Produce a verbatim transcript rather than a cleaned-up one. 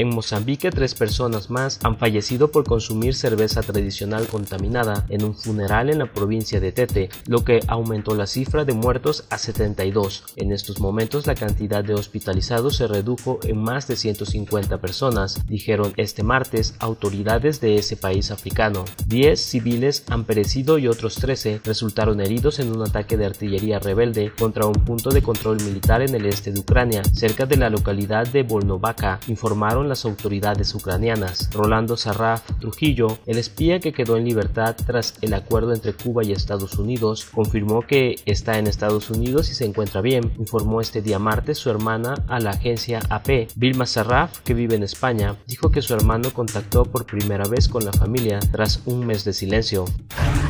En Mozambique, tres personas más han fallecido por consumir cerveza tradicional contaminada en un funeral en la provincia de Tete, lo que aumentó la cifra de muertos a setenta y dos. En estos momentos, la cantidad de hospitalizados se redujo en más de ciento cincuenta personas, dijeron este martes autoridades de ese país africano. diez civiles han perecido y otros trece resultaron heridos en un ataque de artillería rebelde contra un punto de control militar en el este de Ucrania, cerca de la localidad de Volnovakha, informaron las autoridades ucranianas. Rolando Sarraf Trujillo, el espía que quedó en libertad tras el acuerdo entre Cuba y Estados Unidos, confirmó que está en Estados Unidos y se encuentra bien, informó este día martes su hermana a la agencia A P. Vilma Sarraf, que vive en España, dijo que su hermano contactó por primera vez con la familia tras un mes de silencio.